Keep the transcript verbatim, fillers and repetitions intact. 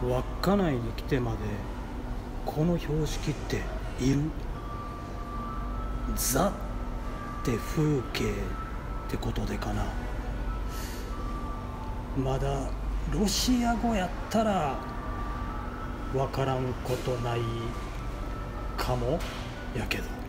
稚内に来てまでこの標識っている？ザって風景ってことでかな。まだロシア語やったらわからんことないかもやけど。